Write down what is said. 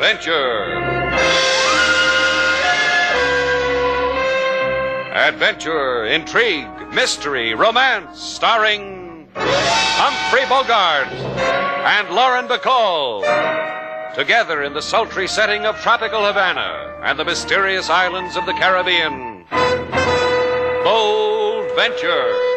Adventure. Adventure, intrigue, mystery, romance, starring Humphrey Bogart and Lauren Bacall. Together in the sultry setting of tropical Havana and the mysterious islands of the Caribbean. Bold Venture.